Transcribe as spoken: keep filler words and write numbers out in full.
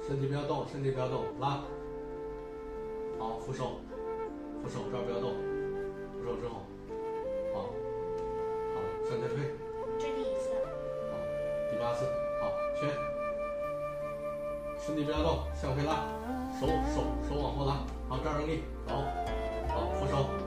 身体不要动，身体不要动，拉。好，扶手，扶手这儿不要动，扶手之后，好，好，向前推。 这第一次。 好，第八次，好，圈。身体不要动，向回拉，手手手往后拉，好，这儿用力，走，好，扶手。